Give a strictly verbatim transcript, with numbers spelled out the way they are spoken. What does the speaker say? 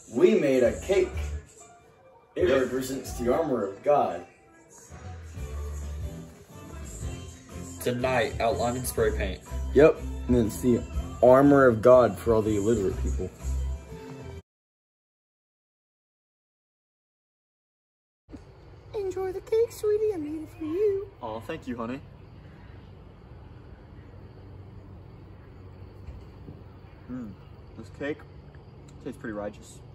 We made a cake. It Yep. represents the armor of God. Tonight, outline in spray paint. Yep, and then it's the armor of God for all the illiterate people. Enjoy the cake, sweetie. I made it for you. Oh, thank you, honey. Hmm, this cake tastes pretty righteous.